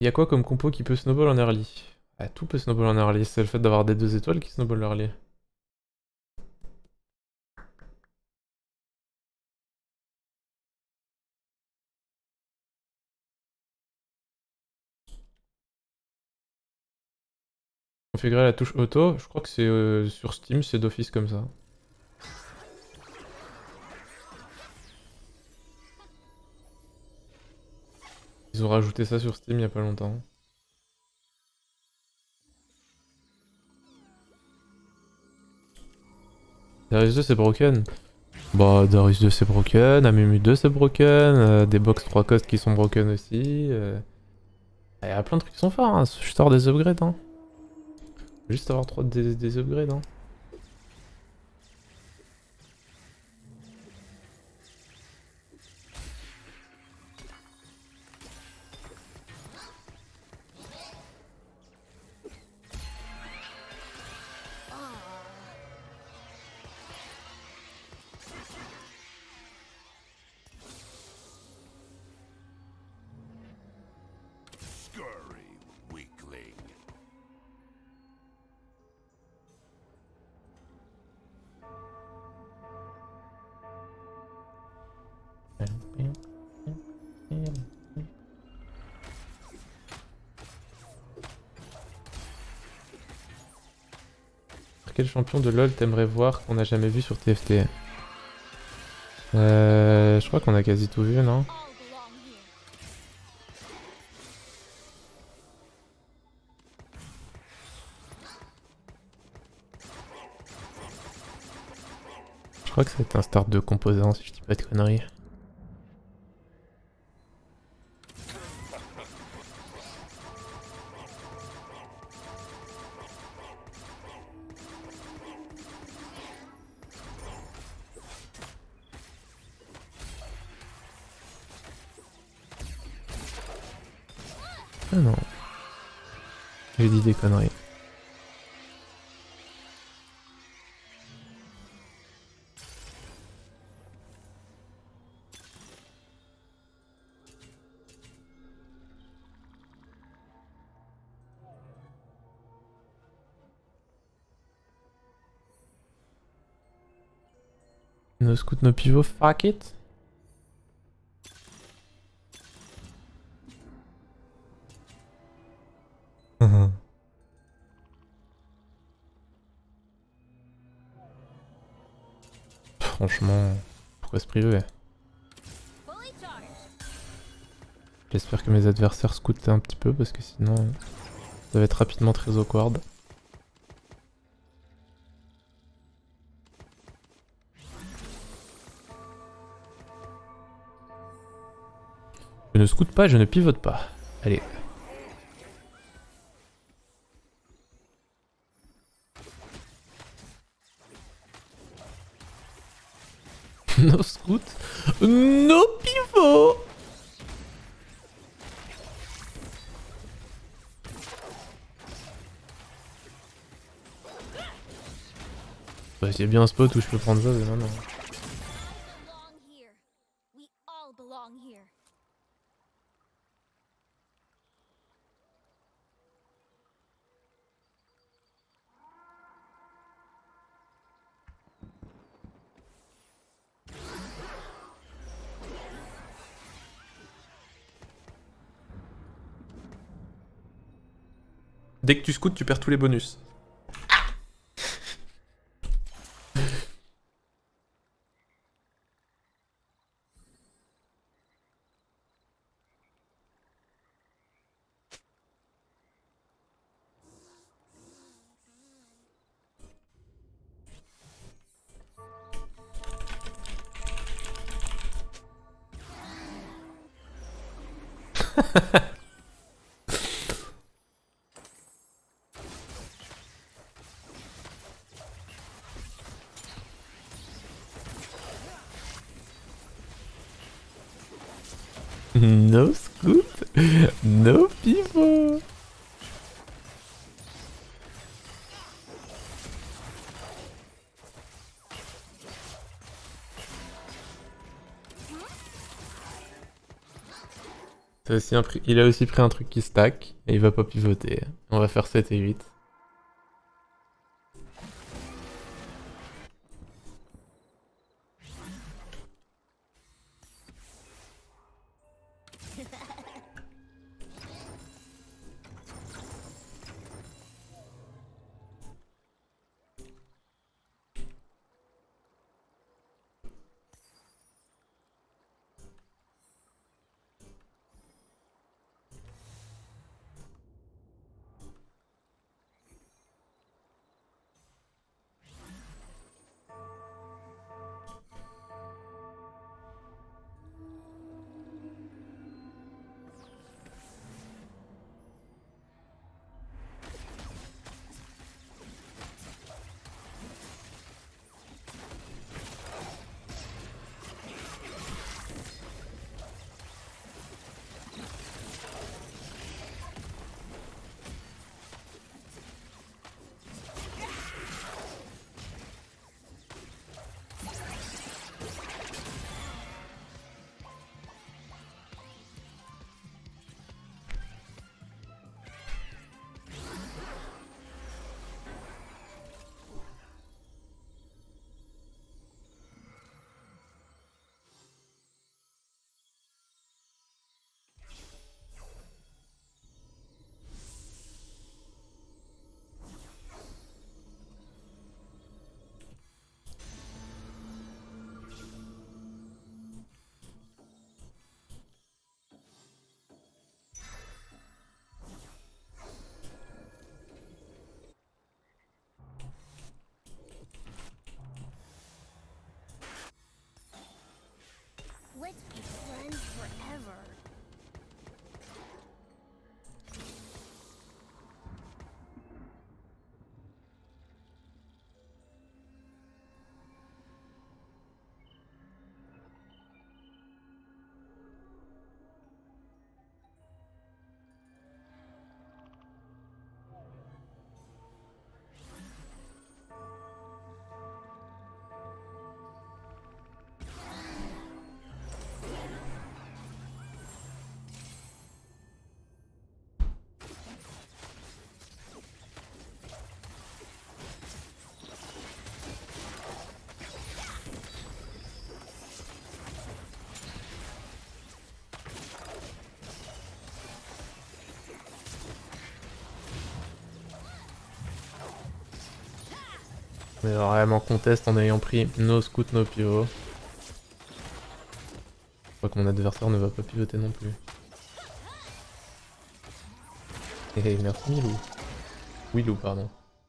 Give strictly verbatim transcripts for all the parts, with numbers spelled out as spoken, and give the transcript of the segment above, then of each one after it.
Il y a quoi comme compo qui peut snowball en early? Ah, tout peut snowball en early, c'est le fait d'avoir des deux étoiles qui snowball early. Configurer la touche auto, je crois que c'est euh, sur Steam, c'est d'office comme ça. Ils ont rajouté ça sur Steam il y a pas longtemps. Darius deux c'est broken. Bah Darius deux c'est broken, Amumu deux c'est broken, euh, des box trois costs qui sont broken aussi. Euh... Il y a plein de trucs qui sont forts, hein. Je sors des upgrades. Hein. Juste avoir trois des, des upgrades. Hein. Quel champion de LoL t'aimerais voir qu'on n'a jamais vu sur T F T? Euh, je crois qu'on a quasi tout vu, non? Je crois que c'est un start de composant si je dis pas de conneries. Ah non. J'ai dit des conneries. No scout, no pivot, fuck it. Franchement, pourquoi se priver? J'espère que mes adversaires scoutent un petit peu parce que sinon ça va être rapidement très awkward. Je ne scoute pas, je ne pivote pas. Allez. No scout, no pivot. Bah, il y a bien un spot où je peux prendre ça, mais non, non. Dès que tu scoutes, tu perds tous les bonus. No scoot, no pivot. T'as aussi un prix- Il a aussi pris un truc qui stack, et il va pas pivoter. On va faire sept et huit. Let's be friends forever. Mais vraiment conteste en ayant pris nos scouts, nos pivots. Je crois que mon adversaire ne va pas pivoter non plus. Eh merci Milou. Willou pardon.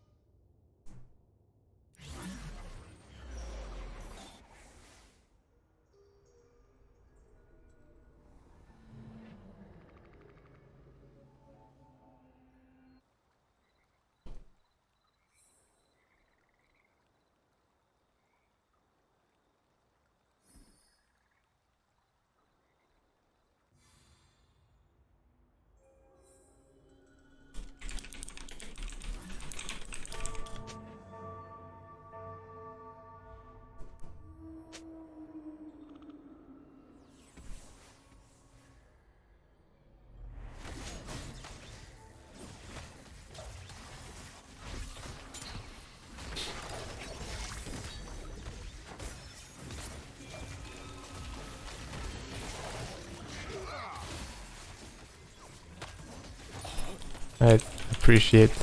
I appreciate.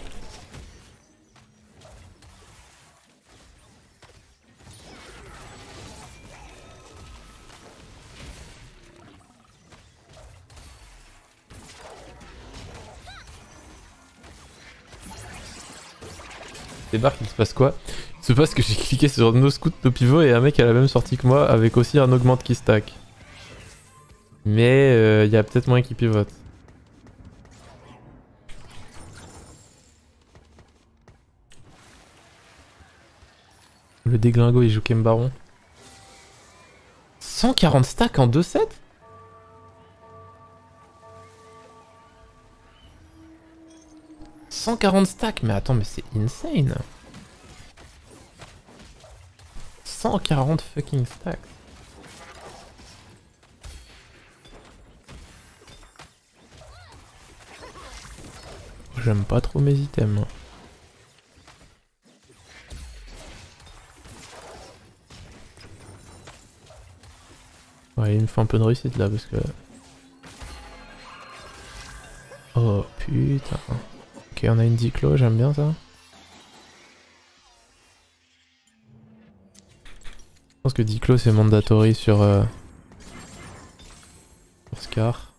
Débarque, il se passe quoi? Il se passe que j'ai cliqué sur nos scouts, nos pivots et un mec à la même sortie que moi avec aussi un augmente qui stack. Mais il euh, y a peut-être moyen qu'il pivote. Le déglingo il joue Kembaron. cent quarante stacks en deux sets? cent quarante stacks, mais attends, mais c'est insane. cent quarante fucking stacks. j'aime pas trop mes items. Ouais, il me fait un peu de réussite là parce que... Oh putain. Ok, on a une Diclo, j'aime bien ça. Je pense que Diclo c'est mandatory sur... Euh... sur Scar.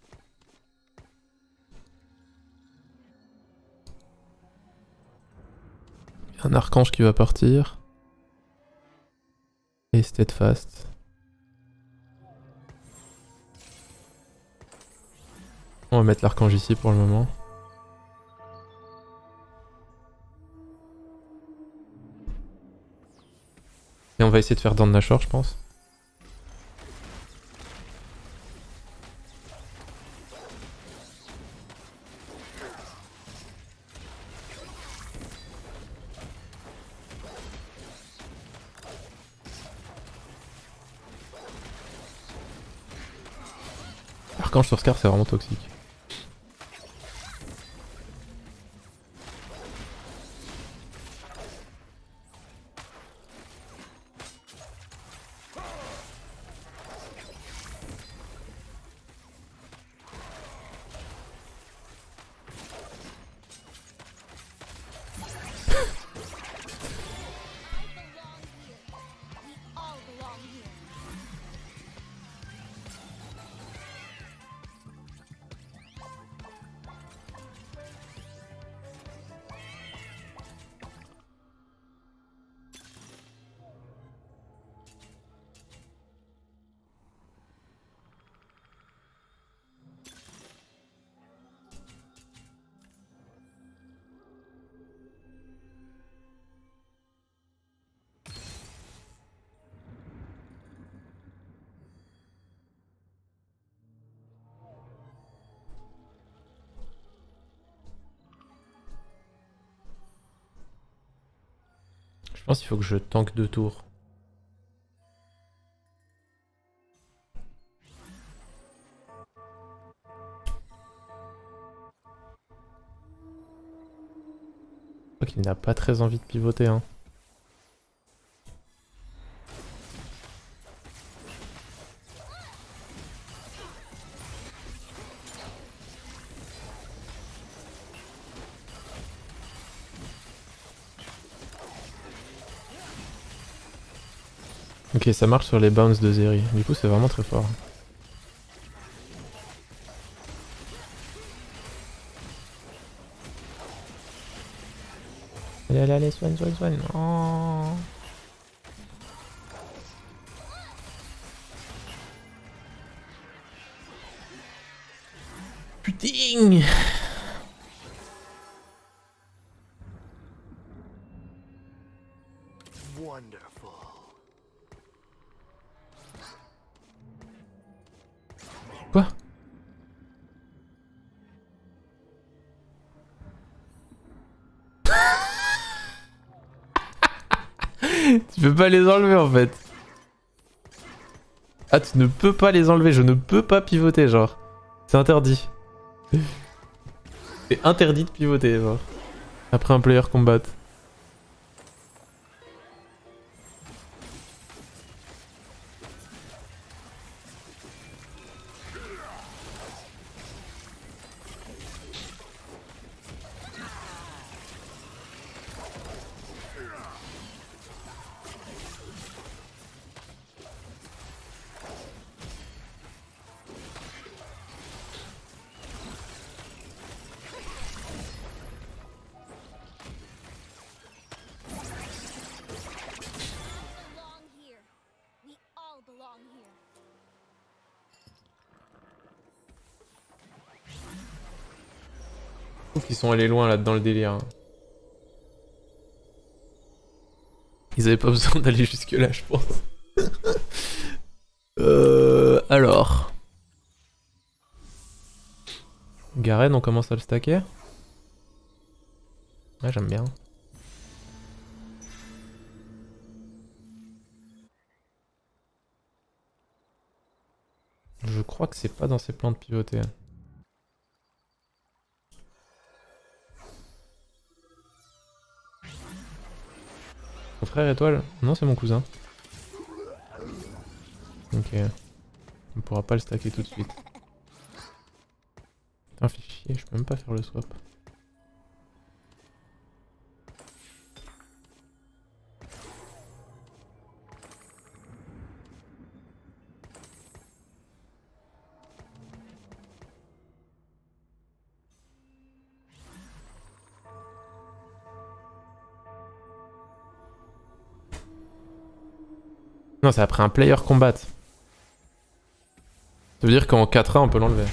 Il y a un archange qui va partir. Et Steadfast. On va mettre l'archange ici pour le moment. Et on va essayer de faire Down Nashor, je pense. Archange sur Scar, c'est vraiment toxique. Je pense qu'il faut que je tank deux tours. Je crois qu'il n'a pas très envie de pivoter, hein. Ok, ça marche sur les bounce de Zeri. Du coup, c'est vraiment très fort. Allez, allez, allez, soigne, soigne, soigne. Oh. Putain. Quoi? Tu peux pas les enlever en fait. Ah, tu ne peux pas les enlever, je ne peux pas pivoter, genre. C'est interdit. C'est interdit de pivoter, genre. Après un player combat. Je trouve qu'ils sont allés loin là dans le délire. Ils avaient pas besoin d'aller jusque là, je pense. euh, alors. Garen, on commence à le stacker. Ouais, j'aime bien. Je crois que c'est pas dans ses plans de pivoter. frère étoile? Non, c'est mon cousin. Ok. On pourra pas le stacker tout de suite. Putain, fait chier, je peux même pas faire le swap. Non, c'est après un player combat. Ça veut dire qu'en quatre A on peut l'enlever.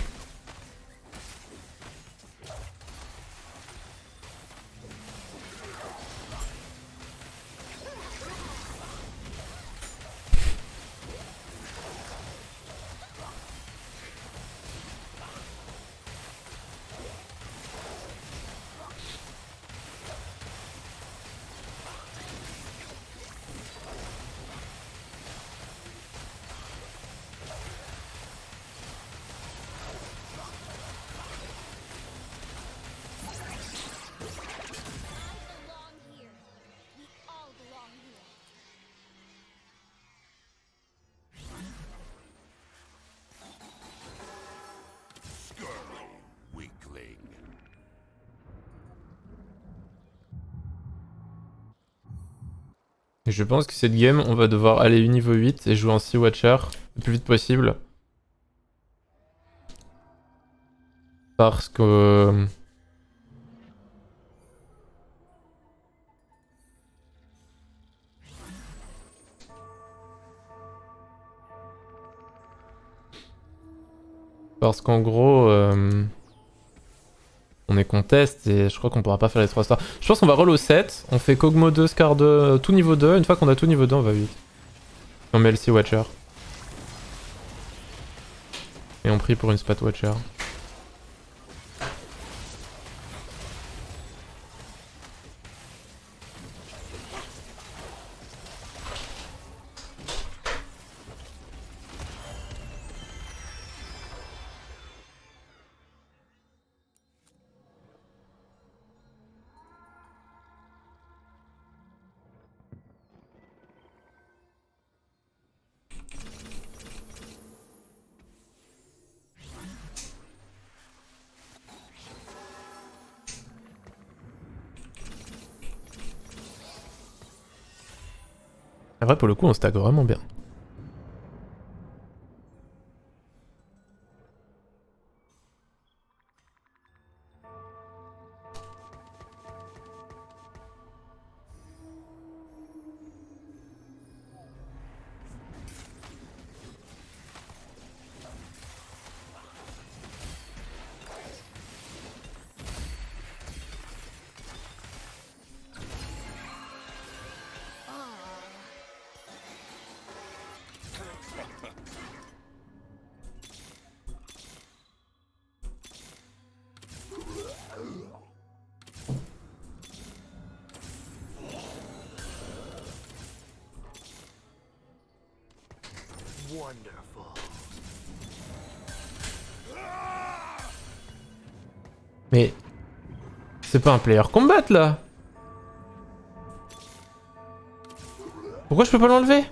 belong here. We all belong here. Weakling. Et je pense que cette game, on va devoir aller au niveau huit et jouer en Sea Watcher le plus vite possible. Parce que... Parce qu'en gros... Euh... On est contest et je crois qu'on pourra pas faire les trois stars. Je pense qu'on va roll au sept, on fait Kog'Maw deux, Scar deux, tout niveau deux. Une fois qu'on a tout niveau deux, on va huit. On met le Sea Watcher. Et on prie pour une Spat Watcher. En vrai, pour le coup, on stack vraiment bien. Wonderful. Mais... C'est pas un player combat là. Pourquoi je peux pas l'enlever?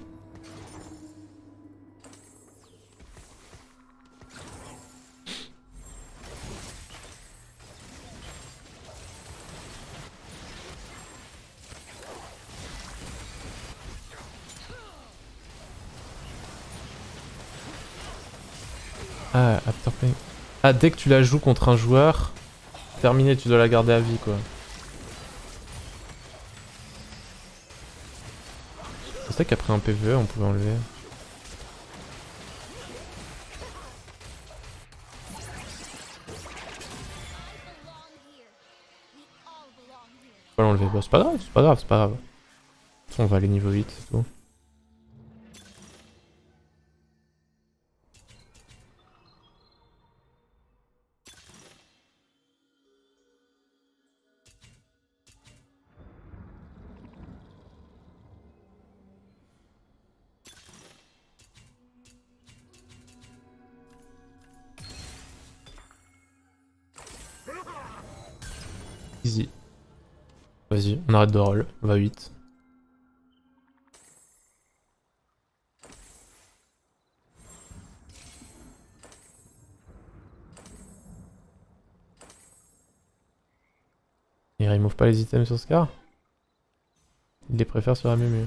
Ah, absorbing. Ah, dès que tu la joues contre un joueur, terminé, tu dois la garder à vie quoi. Je pensais qu'après un P V E on pouvait enlever. On va l'enlever. Bon, c'est pas grave, c'est pas grave, c'est pas grave. De toute façon, on va aller niveau huit, c'est tout. Easy. Vas-y, on arrête de roll, on va huit. Il remove pas les items sur Scar? Il les préfère sur Amumu.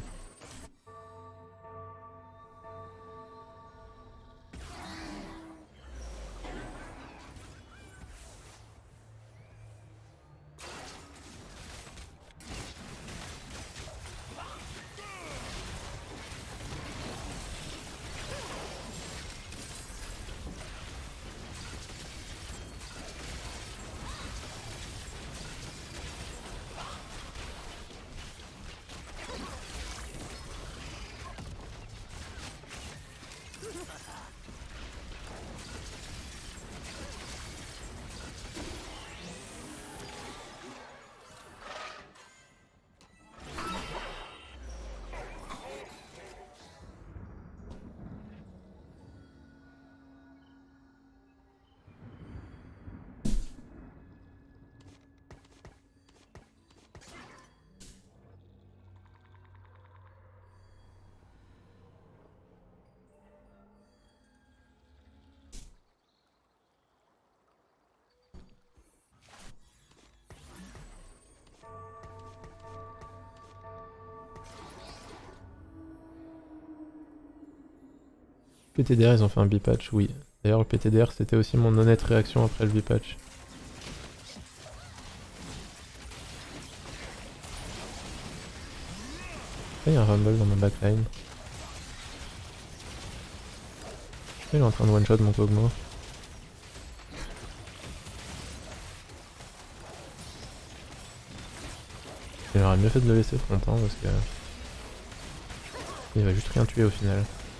P T D R, ils ont fait un B-patch, oui. D'ailleurs, le P T D R, c'était aussi mon honnête réaction après le B-patch. Il y a un rumble dans ma backline. Il est en train de one-shot mon Kog'Maw. Il aurait mieux fait de le laisser longtemps parce que... il va juste rien tuer au final.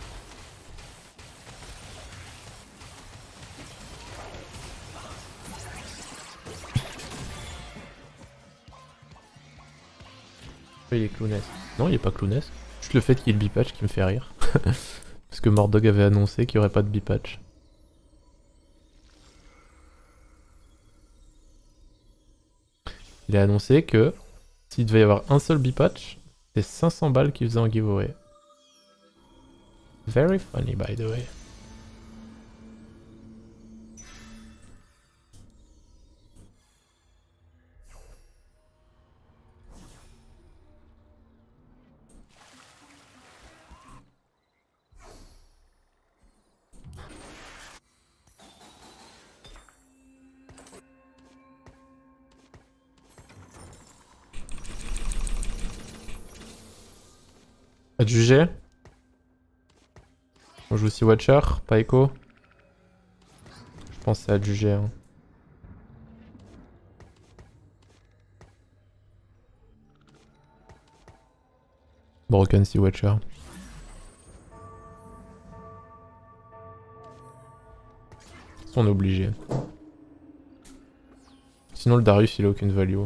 Il est clownesque. Non, il est pas clownesque. Juste le fait qu'il y ait le B-patch qui me fait rire. Parce que Mordog avait annoncé qu'il n'y aurait pas de B-patch. Il a annoncé que s'il devait y avoir un seul B-patch, c'est cinq cents balles qu'il faisait en giveaway. Very funny by the way. À juger. On joue aussi Watcher, pas Echo. Je pense que c'est à juger. Hein. Broken si Watcher. On est obligé. Sinon le Darius il a aucune value.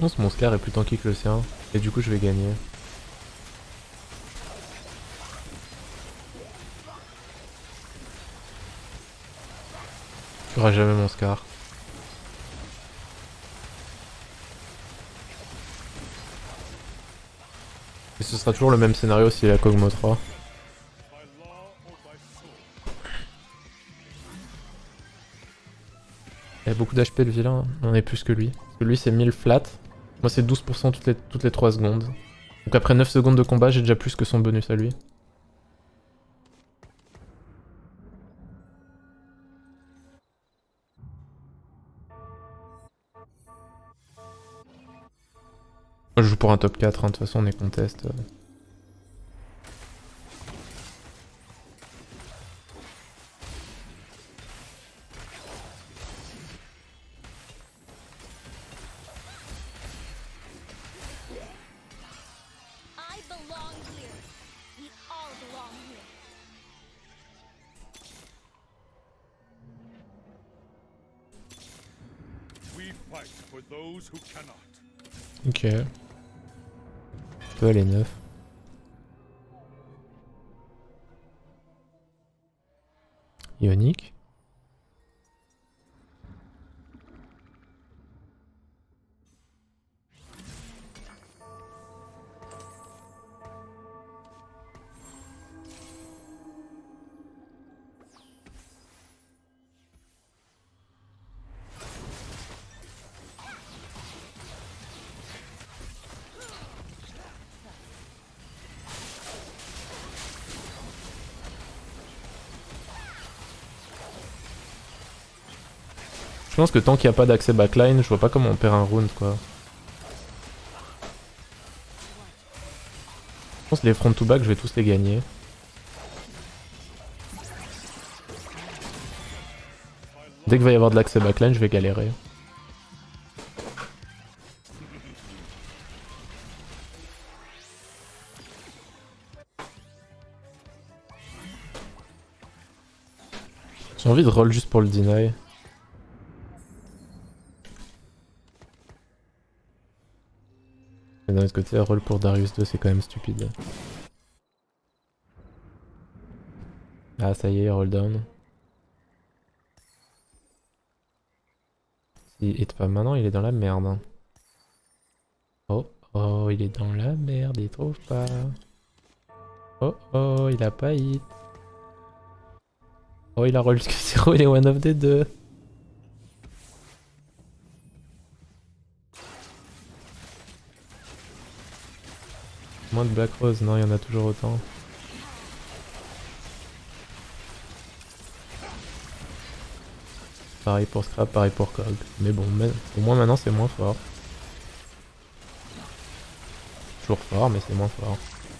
pense que mon Scar est plus tanky que le sien. Et du coup je vais gagner. J'aurai jamais mon Scar. Et ce sera toujours le même scénario s'il a Kog'Maw trois. Il y a beaucoup d'H P le vilain, on est plus que lui. Parce que lui c'est mille flat, moi c'est douze pour cent toutes les, toutes les trois secondes. Donc après neuf secondes de combat, j'ai déjà plus que son bonus à lui. Moi je joue pour un top quatre, hein. De toute façon on est contest. I belong here. We all belong here. We fight for those who cannot. Ok. Toi les neuf. Ionique. Je pense que tant qu'il n'y a pas d'accès backline, je vois pas comment on perd un round quoi. Je pense que les front to back, je vais tous les gagner. Dès qu'il va y avoir de l'accès backline, je vais galérer. J'ai envie de roll juste pour le deny. Mais d'un autre côté, roll pour Darius deux, c'est quand même stupide. Ah, ça y est, roll down. S'il hit pas maintenant, il est dans la merde. Oh, oh, il est dans la merde, il trouve pas. Oh, oh, il a pas hit. Oh, il a roll jusqu'à zéro, il est one of des deux. Moins de Black Rose, non, il y en a toujours autant. Pareil pour Scrap, pareil pour Cog. Mais bon, mais, au moins maintenant c'est moins fort. Toujours fort, mais c'est moins fort.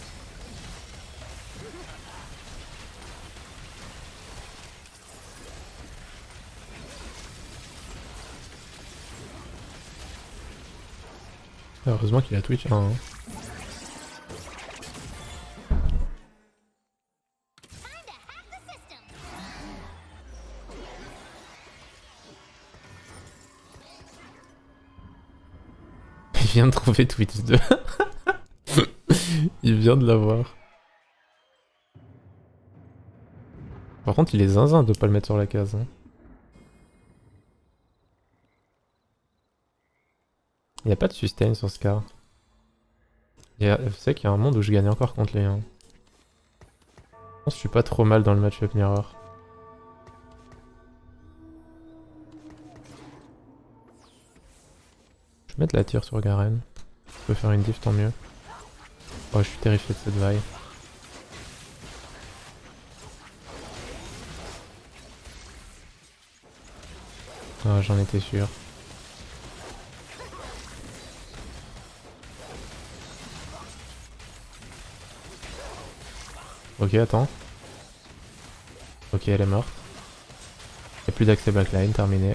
Heureusement qu'il a Twitch un. Hein. Il vient de trouver Twitch deux. Il vient de l'avoir. Par contre, il est zinzin de pas le mettre sur la case. Hein. Il n'y a pas de sustain sur Scar. Je sais qu'il y a un monde où je gagne encore contre les uns. Je pense que je suis pas trop mal dans le match-up mirror. Je vais mettre la tire sur Garen. Je peux faire une diff, tant mieux. Oh, je suis terrifié de cette vague. Ah, j'en étais sûr. Ok, attends. Ok, elle est morte. Y'a plus d'accès backline, terminé.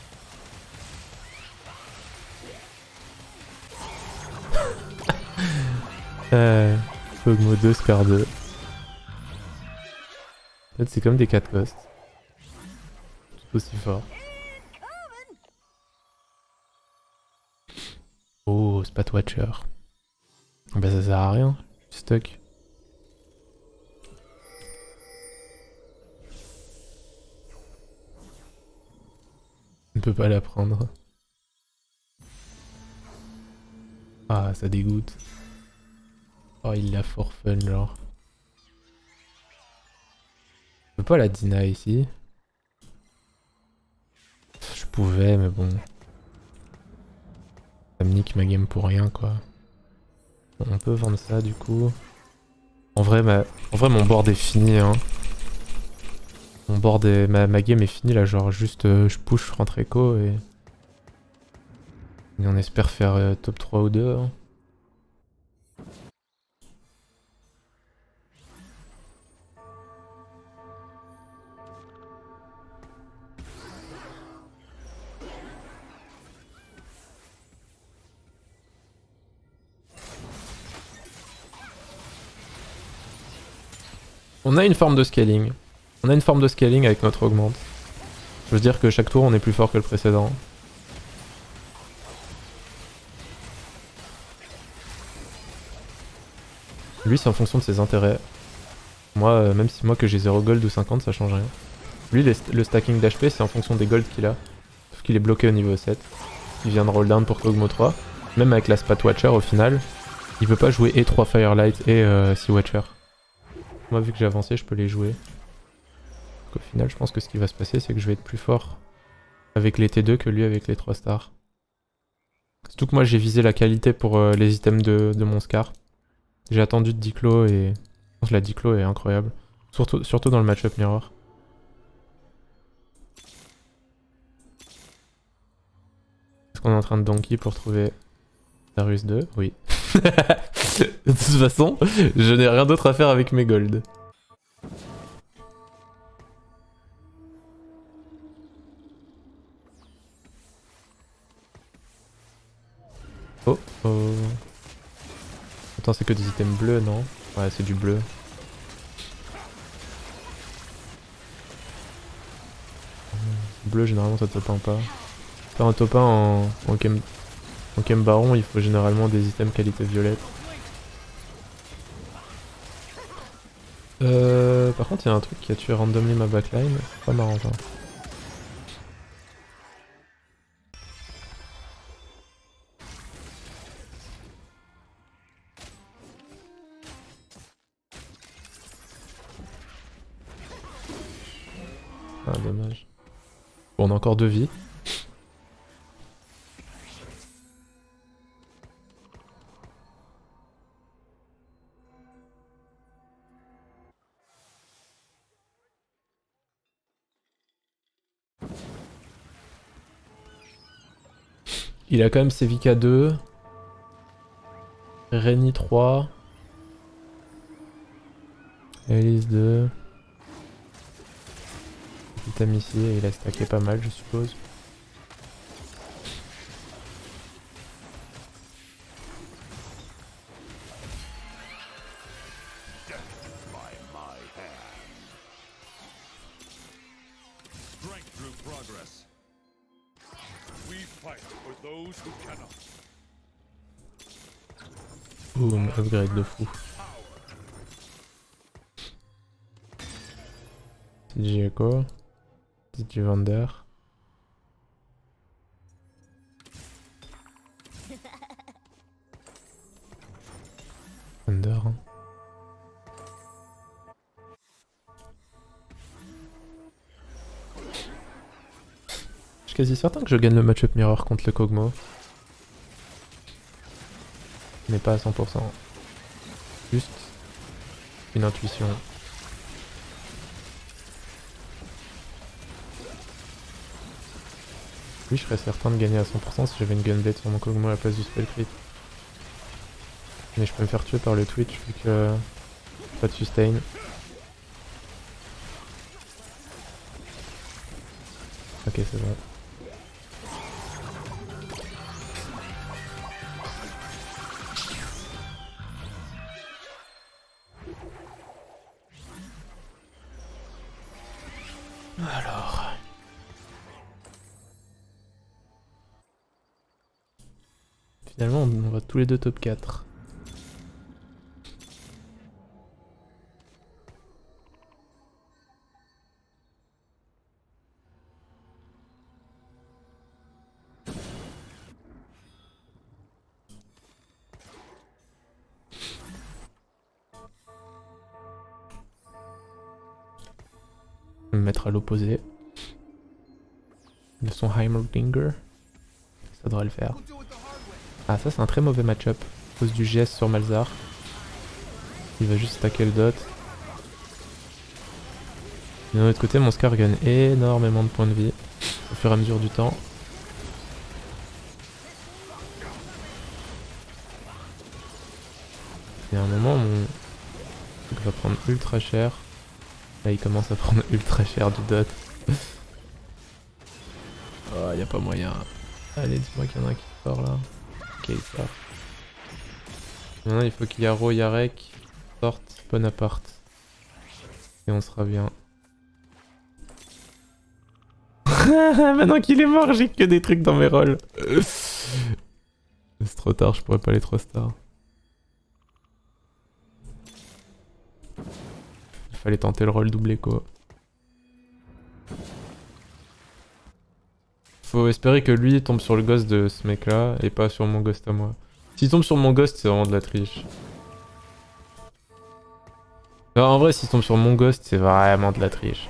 euh, Kog'Maw deux, Scar deux. En fait, c'est comme des quatre costs. Tout aussi fort. Oh Spat Watcher. Bah ça sert à rien, stock. On ne peut pas la prendre. Ah ça dégoûte. Oh il l'a for fun genre. Je peux pas la deny ici. Je pouvais mais bon. Ça me nique ma game pour rien quoi. On peut vendre ça du coup. En vrai, ma... en vrai mon board est fini hein. Mon board est... Ma, ma game est finie là, genre juste euh, je push, je rentre écho et... et on espère faire euh, top trois ou deux. Hein. On a une forme de scaling. On a une forme de scaling avec notre augmente. Je veux dire que chaque tour on est plus fort que le précédent. Lui c'est en fonction de ses intérêts. Moi, euh, même si moi que j'ai zéro gold ou cinquante ça change rien. Lui les, le stacking d'H P c'est en fonction des golds qu'il a. Sauf qu'il est bloqué au niveau sept. Il vient de roll down pour Kog'Maw trois. Même avec la Spat Watcher au final, il peut pas jouer et trois Firelight et euh, six Watcher. Moi vu que j'ai avancé je peux les jouer. Donc, au final je pense que ce qui va se passer c'est que je vais être plus fort avec les T deux que lui avec les trois stars. Surtout que moi j'ai visé la qualité pour euh, les items de, de mon Scar. J'ai attendu de Diclo et... Je pense que la Diclo est incroyable. Surtout, surtout dans le match-up Mirror. Est-ce qu'on est en train de donkey pour trouver Darius deux? Oui. De toute façon, je n'ai rien d'autre à faire avec mes golds. Oh oh. Attends, c'est que des items bleus, non? Ouais, c'est du bleu. Bleu, généralement, ça top un pas. Faire un top un en, en, chem, en chem baron, il faut généralement des items qualité violette. Euh, par contre, il y a un truc qui a tué randomly ma backline. C'est pas marrant, ça. Ah, dommage. Bon, on a encore deux vies. Il a quand même C V K deux. Reni trois. Elise deux. Item ici et il a stacké pas mal je suppose. Boom, upgrade de fou. D J Echo. D J Vander. Vander. Hein. Je suis quasi certain que je gagne le match-up mirror contre le Kog'Maw. Mais pas à cent pour cent. Juste une intuition. Oui, je serais certain de gagner à cent pour cent si j'avais une gunblade sur mon Kog'Maw à la place du spell crit. Mais je peux me faire tuer par le Twitch vu que pas de sustain. Ok, c'est bon. Alors... Finalement, on va tous les deux top quatre. Je vais me mettre à l'opposé de son Heimerdinger. Ça devrait le faire. Ah, ça c'est un très mauvais match-up à cause du G S sur Malzahar. Il va juste stacker le dot. Et d'un autre côté, mon Scar gagne énormément de points de vie au fur et à mesure du temps. Il y a un moment où mon truc va prendre ultra cher. Là, il commence à prendre ultra cher du dot. Oh, y a pas moyen. Allez, dis-moi qu'il y en a un qui sort là. Ok, il sort. Maintenant, il faut qu'il y a Ro, Yarek, sorte Bonaparte. Et on sera bien. Maintenant qu'il est mort, j'ai que des trucs dans mes rolls. C'est trop tard, je pourrais pas aller trop tard. Il fallait tenter le roll double écho. Faut espérer que lui tombe sur le ghost de ce mec là et pas sur mon ghost à moi. S'il tombe sur mon ghost, c'est vraiment de la triche. Alors, en vrai, s'il tombe sur mon ghost, c'est vraiment de la triche.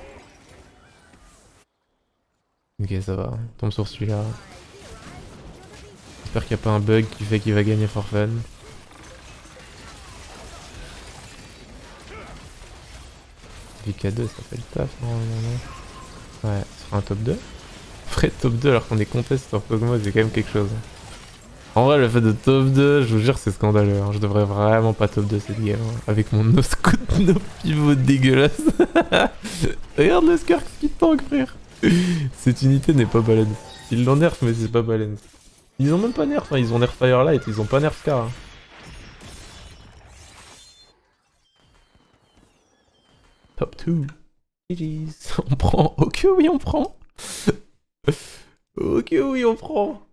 Ok, ça va. Il tombe sur celui-là. J'espère qu'il n'y a pas un bug qui fait qu'il va gagner for fun. V K deux, ça fait le taf, normalement. Ouais, ce sera un top deux. Après, top deux alors qu'on est contest sur Kog'Maw, c'est quand même quelque chose. En vrai, le fait de top deux, je vous jure, c'est scandaleux. Hein. Je devrais vraiment pas top deux cette game. Hein. Avec mon no-scout, no-pivot dégueulasse. Regarde le Scar qui tank, frère. Cette unité n'est pas balance. Ils l'ont nerf, mais c'est pas balance. Ils ont même pas nerf, hein. Ils ont nerf Firelight, ils ont pas nerf Scar. Hein. Top deux. G G's. On prend. Ok, oui, on prend. Ok, oui, on prend.